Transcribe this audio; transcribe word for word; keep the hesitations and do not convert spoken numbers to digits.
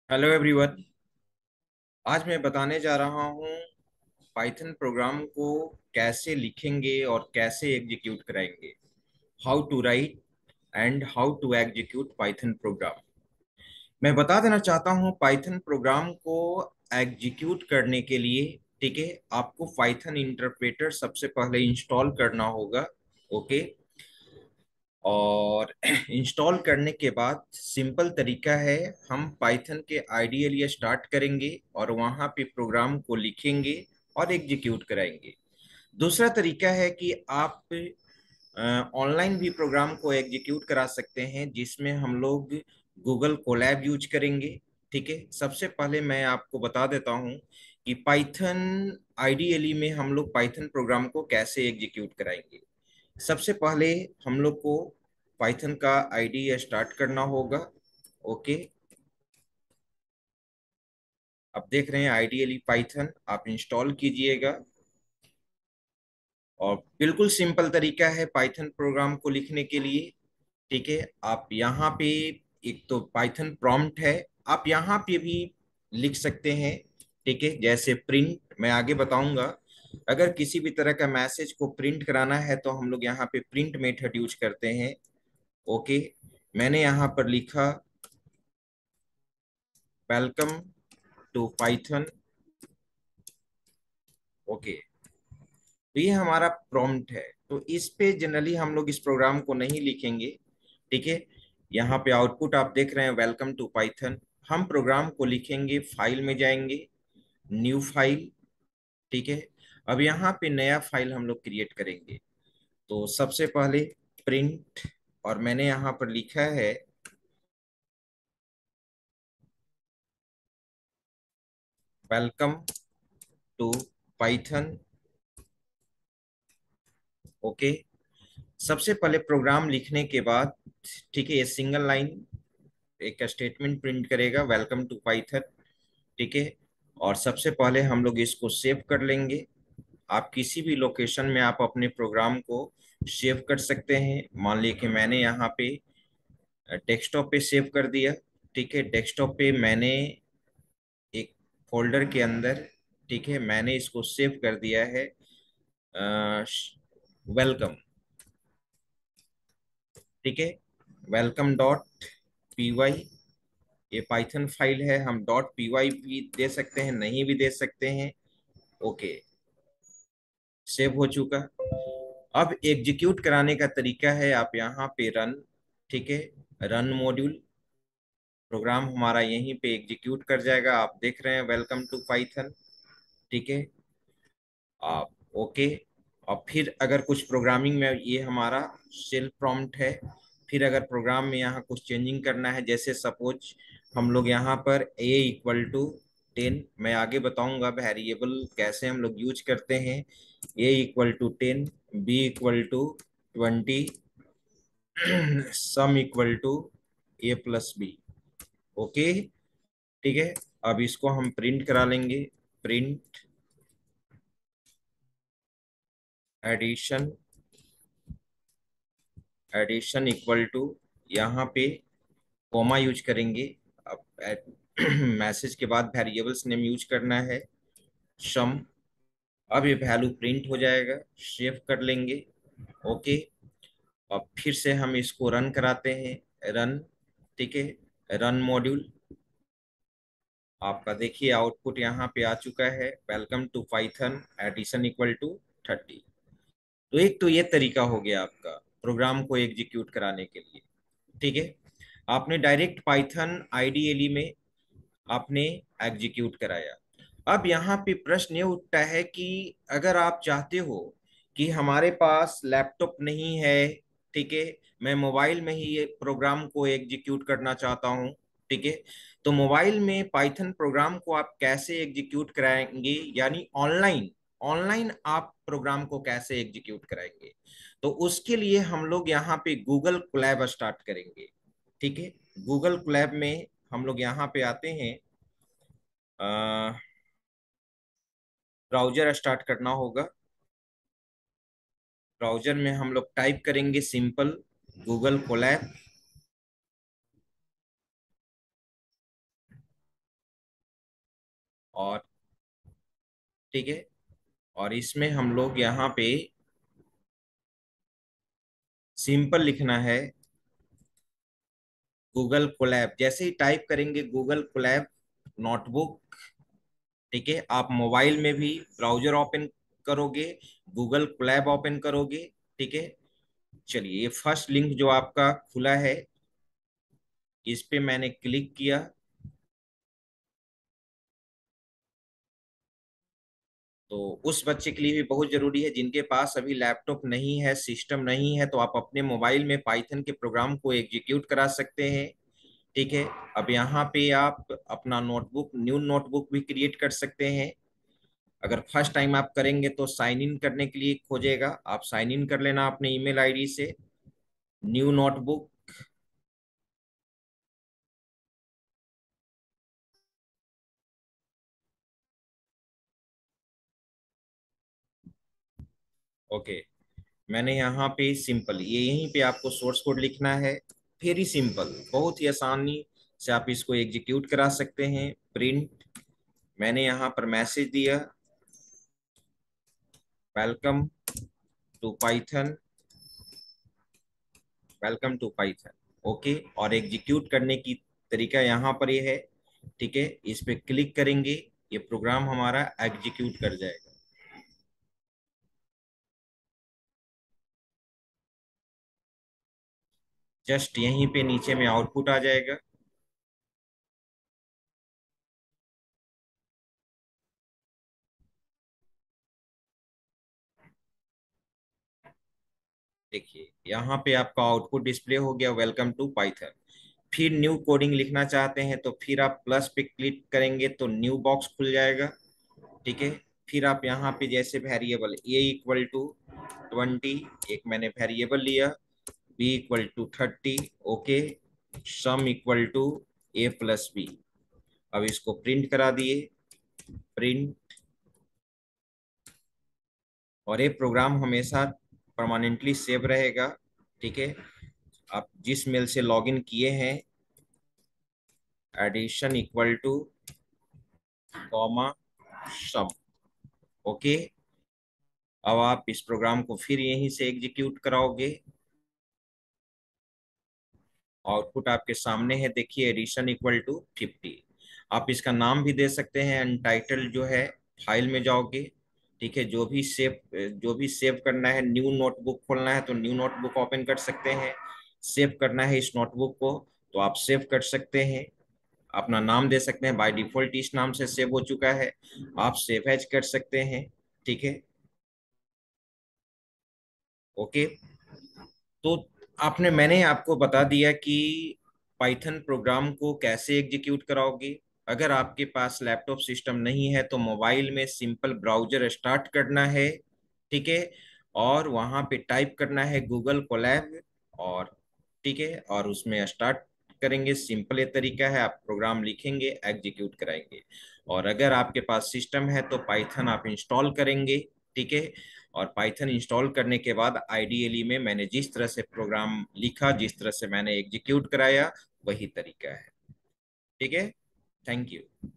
Hello everyone. आज मैं बताने जा रहा हूँ पाइथन प्रोग्राम को कैसे लिखेंगे और कैसे एग्जीक्यूट कराएंगे। How to write and how to execute Python program. मैं बता देना चाहता हूँ पाइथन प्रोग्राम को एग्जीक्यूट करने के लिए, ठीक है, आपको पाइथन इंटरप्रेटर सबसे पहले इंस्टॉल करना होगा। ओके। और इंस्टॉल करने के बाद सिंपल तरीका है, हम पाइथन के आइडियल स्टार्ट करेंगे और वहाँ पे प्रोग्राम को लिखेंगे और एग्जीक्यूट कराएंगे। दूसरा तरीका है कि आप ऑनलाइन भी प्रोग्राम को एग्जीक्यूट करा सकते हैं, जिसमें हम लोग गूगल कोलैब यूज करेंगे। ठीक है, सबसे पहले मैं आपको बता देता हूँ कि पाइथन आइडियली में हम लोग पाइथन प्रोग्राम को कैसे एग्जीक्यूट कराएंगे। सबसे पहले हम लोग को पाइथन का आईडी स्टार्ट करना होगा। ओके। आप देख रहे हैं आइडियली पाइथन, आप इंस्टॉल कीजिएगा। और बिल्कुल सिंपल तरीका है पाइथन प्रोग्राम को लिखने के लिए। ठीक है, आप यहाँ पे एक तो पाइथन प्रॉम्प्ट है, आप यहाँ पे भी लिख सकते हैं। ठीक है, जैसे प्रिंट, मैं आगे बताऊंगा। अगर किसी भी तरह का मैसेज को प्रिंट कराना है तो हम लोग यहाँ पे प्रिंट मेथड यूज करते हैं। ओके। मैंने यहाँ पर लिखा वेलकम टू पाइथन। ओके। तो ये हमारा प्रॉम्प्ट है, तो इस पे जनरली हम लोग इस प्रोग्राम को नहीं लिखेंगे। ठीक है, यहाँ पे आउटपुट आप देख रहे हैं वेलकम टू पाइथन। हम प्रोग्राम को लिखेंगे, फाइल में जाएंगे, न्यू फाइल। ठीक है, अब यहाँ पे नया फाइल हम लोग क्रिएट करेंगे। तो सबसे पहले प्रिंट, और मैंने यहाँ पर लिखा है वेलकम टू पाइथन। ओके। सबसे पहले प्रोग्राम लिखने के बाद, ठीक है, ये सिंगल लाइन एक स्टेटमेंट प्रिंट करेगा वेलकम टू पाइथन। ठीक है, और सबसे पहले हम लोग इसको सेव कर लेंगे। आप किसी भी लोकेशन में आप अपने प्रोग्राम को सेव कर सकते हैं। मान लीजिए कि मैंने यहाँ पे डेस्कटॉप पे सेव कर दिया। ठीक है, डेस्कटॉप पे मैंने एक फोल्डर के अंदर, ठीक है, मैंने इसको सेव कर दिया है वेलकम। ठीक है, वेलकम डॉट पी वाई, ये पाइथन फाइल है। हम डॉट पी वाई भी दे सकते हैं, नहीं भी दे सकते हैं। ओके, सेव हो चुका। अब एग्जीक्यूट कराने का तरीका है, आप यहाँ पे रन, ठीक है, रन मॉड्यूल, प्रोग्राम हमारा यहीं पे एग्जीक्यूट कर जाएगा। आप देख रहे हैं वेलकम टू पाइथन। ठीक है, आप ओके। और फिर अगर कुछ प्रोग्रामिंग में, ये हमारा शेल प्रॉम्प्ट है। फिर अगर प्रोग्राम में यहाँ कुछ चेंजिंग करना है, जैसे सपोज हम लोग यहाँ पर a इक्वल टू टेन, मैं आगे बताऊंगा वेरिएबल कैसे हम लोग यूज करते हैं। a equal to ten, b equal to twenty, sum equal to A plus B. Okay. ठीक है, अब इसको हम प्रिंट करा लेंगे। Print addition, addition equal to, यहाँ पे कॉमा यूज करेंगे। अब मैसेज के बाद वेरिएबल्स नेम यूज करना है, सम। अब ये वैल्यू प्रिंट हो जाएगा, सेव कर लेंगे। ओके। अब फिर से हम इसको रन कराते हैं, रन। ठीक है, रन मॉड्यूल, आपका देखिए आउटपुट यहाँ पे आ चुका है welcome to Python addition equal to thirty. तो एक तो ये तरीका हो गया आपका प्रोग्राम को एग्जीक्यूट कराने के लिए। ठीक है, आपने डायरेक्ट पाइथन आईडीएली में आपने एग्जीक्यूट कराया। अब यहाँ पे प्रश्न ये उठता है कि अगर आप चाहते हो कि हमारे पास लैपटॉप नहीं है, ठीक है, मैं मोबाइल में ही ये प्रोग्राम को एग्जीक्यूट करना चाहता हूँ। ठीक है, तो मोबाइल में पाइथन प्रोग्राम को आप कैसे एग्जीक्यूट कराएंगे, यानी ऑनलाइन, ऑनलाइन आप प्रोग्राम को कैसे एग्जीक्यूट कराएंगे। तो उसके लिए हम लोग यहाँ पे गूगल कोलैब स्टार्ट करेंगे। ठीक है, गूगल कोलैब में हम लोग यहाँ पे आते हैं, ब्राउजर स्टार्ट करना होगा। ब्राउजर में हम लोग टाइप करेंगे सिंपल गूगल कोलैब। और ठीक है, और इसमें हम लोग यहाँ पे सिंपल लिखना है गूगल कोलैब। जैसे ही टाइप करेंगे गूगल कोलैब नोटबुक, ठीक है, आप मोबाइल में भी ब्राउजर ओपन करोगे, गूगल कोलैब ओपन करोगे, ठीक है। चलिए, ये फर्स्ट लिंक जो आपका खुला है, इस पे मैंने क्लिक किया। तो उस बच्चे के लिए भी बहुत जरूरी है जिनके पास अभी लैपटॉप नहीं है, सिस्टम नहीं है, तो आप अपने मोबाइल में पाइथन के प्रोग्राम को एग्जीक्यूट करा सकते हैं, ठीक है। अब यहाँ पे आप अपना नोटबुक, न्यू नोटबुक भी क्रिएट कर सकते हैं। अगर फर्स्ट टाइम आप करेंगे तो साइन इन करने के लिए खोजेगा, आप साइन इन कर लेना अपने ईमेल आईडी से। New notebook, okay. मैंने यहाँ पे सिंपल, ये यहीं पे आपको सोर्स कोड लिखना है। वेरी सिंपल, बहुत ही आसानी से आप इसको एग्जीक्यूट करा सकते हैं। प्रिंट, मैंने यहाँ पर मैसेज दिया welcome to Python, welcome to Python, okay. और एग्जीक्यूट करने की तरीका यहाँ पर ये है, ठीक है। इस पे क्लिक करेंगे, ये प्रोग्राम हमारा एग्जीक्यूट कर जाएगा। जस्ट यहीं पे नीचे में आउटपुट आ जाएगा। देखिए, यहाँ पे आपका आउटपुट डिस्प्ले हो गया, वेलकम टू पाइथन। फिर न्यू कोडिंग लिखना चाहते हैं तो फिर आप प्लस पे क्लिक करेंगे तो न्यू बॉक्स खुल जाएगा, ठीक है। फिर आप यहाँ पे जैसे variable A equal to twenty, एक मैंने वेरिएबल लिया, B equal to thirty, okay, sum equal to A plus B. अब इसको प्रिंट करा दिए, प्रिंट। और ये प्रोग्राम हमेशा परमानेंटली सेव रहेगा, ठीक है। आप जिस मेल से लॉगिन किए हैं, addition equal to comma sum, okay. अब आप इस प्रोग्राम को फिर यहीं से एग्जीक्यूट कराओगे। आउटपुट आपके सामने है, देखिए, एडिशन इक्वल टू फिफ्टी। आप इसका नाम भी दे सकते हैं अनटाइटल्ड, जो है फाइल में जाओगे, ठीक है। जो भी सेव जो भी सेव करना है, न्यू नोटबुक खोलना है तो न्यू नोटबुक ओपन कर सकते हैं। सेव करना है इस नोटबुक को तो आप सेव कर सकते हैं, अपना नाम दे सकते हैं। बाय डिफॉल्ट इस नाम से सेव हो चुका है, आप सेव एज कर सकते हैं, ठीक है, ओके। तो आपने मैंने आपको बता दिया कि पाइथन प्रोग्राम को कैसे एग्जीक्यूट कराओगे। अगर आपके पास लैपटॉप सिस्टम नहीं है तो मोबाइल में सिंपल ब्राउजर स्टार्ट करना है, ठीक है। और वहां पे टाइप करना है गूगल कोलैब, और ठीक है, और उसमें स्टार्ट करेंगे। सिंपल ये तरीका है, आप प्रोग्राम लिखेंगे, एग्जीक्यूट कराएंगे। और अगर आपके पास सिस्टम है तो पाइथन आप इंस्टॉल करेंगे, ठीक है। और पाइथन इंस्टॉल करने के बाद आइडियली में मैंने जिस तरह से प्रोग्राम लिखा, जिस तरह से मैंने एग्जीक्यूट कराया, वही तरीका है, ठीक है। Thank you.